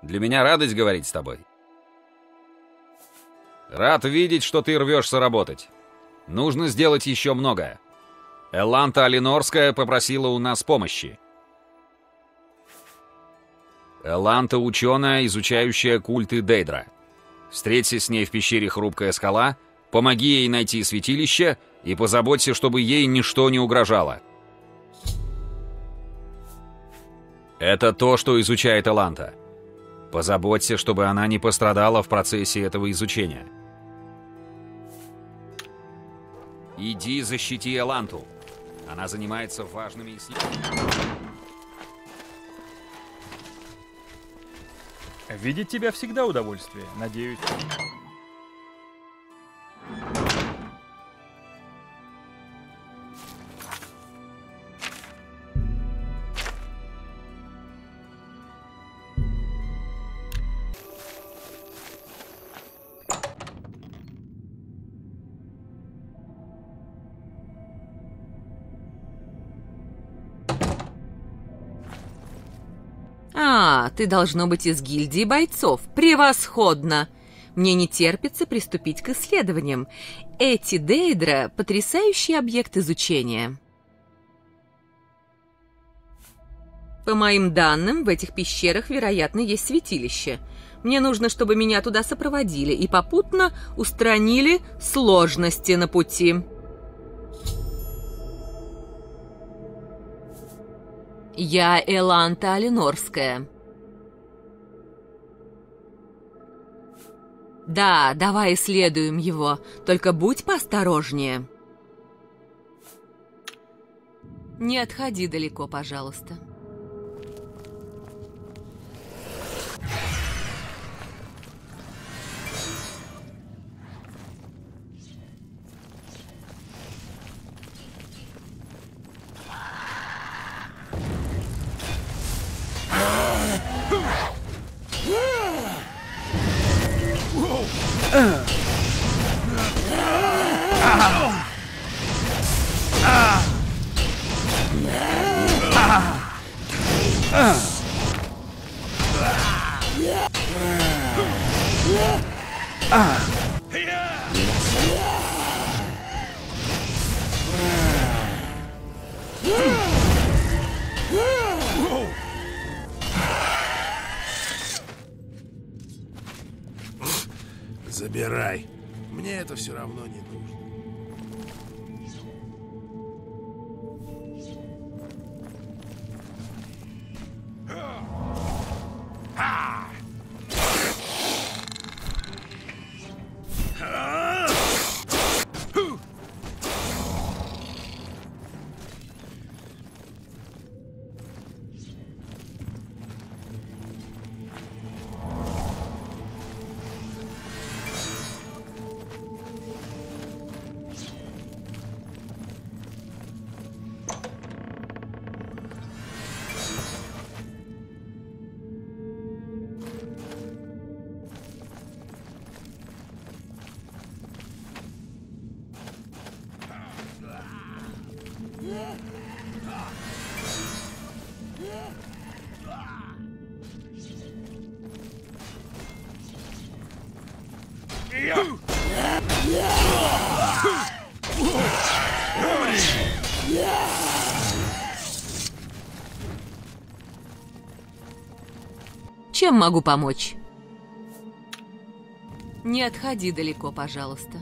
Для меня радость говорить с тобой. Рад видеть, что ты рвешься работать. Нужно сделать еще многое. Эланта Алинорская попросила у нас помощи. Эланта — ученая, изучающая культы Дейдра. Встреться с ней в пещере Хрупкая Скала, помоги ей найти святилище и позаботься, чтобы ей ничто не угрожало. Это то, что изучает Эланта. Позаботься, чтобы она не пострадала в процессе этого изучения. Иди защити Эланту. Она занимается важными исследованиями. Видеть тебя всегда удовольствие, надеюсь. Ты должно быть из гильдии бойцов. Превосходно! Мне не терпится приступить к исследованиям. Эти Дейдра — потрясающий объект изучения. По моим данным, в этих пещерах, вероятно, есть святилище. Мне нужно, чтобы меня туда сопроводили и попутно устранили сложности на пути. Я Эланта Алинорская. Да, давай исследуем его, только будь поосторожнее. Не отходи далеко, пожалуйста. Забирай. Мне это все равно не нужно. Чем могу помочь? Не отходи далеко, пожалуйста.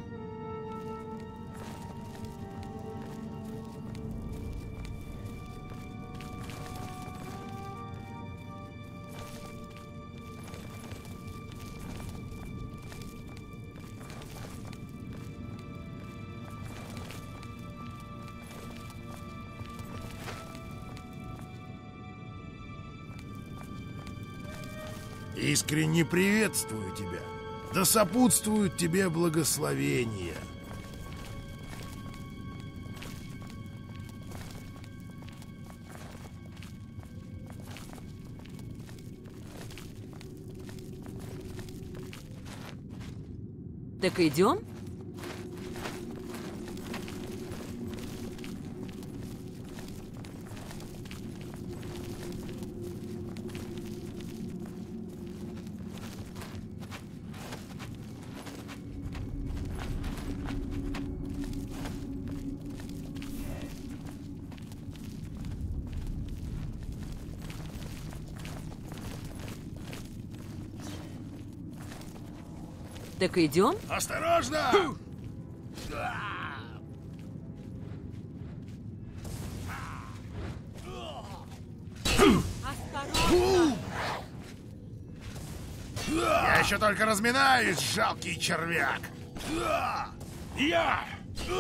Искренне приветствую тебя. Да сопутствуют тебе благословения. Так идем? Так идем? Осторожно! Я еще только разминаюсь, жалкий червяк. Я!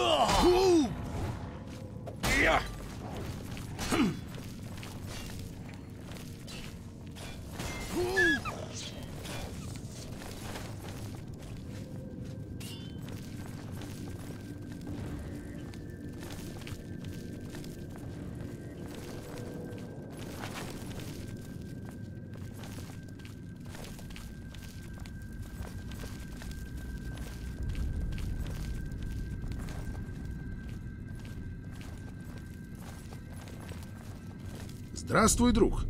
Здравствуй, друг.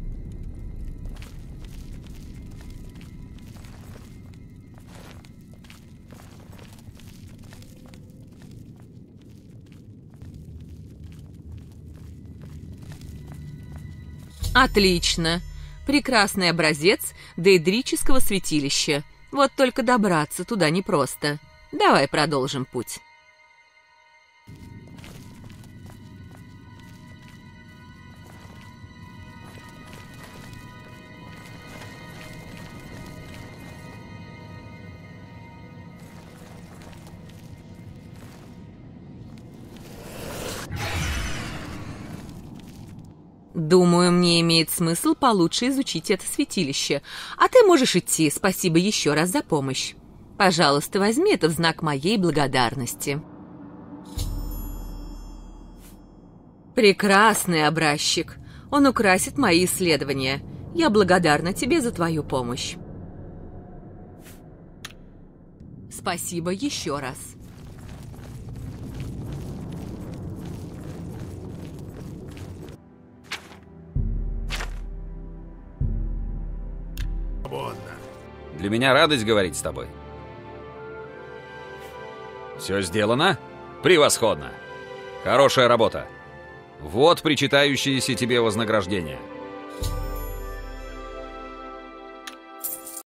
Отлично. Прекрасный образец дейдрического святилища. Вот только добраться туда непросто. Давай продолжим путь. Думаю, мне имеет смысл получше изучить это святилище. А ты можешь идти, спасибо еще раз за помощь. Пожалуйста, возьми это в знак моей благодарности. Прекрасный образчик. Он украсит мои исследования. Я благодарна тебе за твою помощь. Спасибо еще раз. Для меня радость говорить с тобой. Все сделано? Превосходно. Хорошая работа. Вот причитающееся тебе вознаграждение.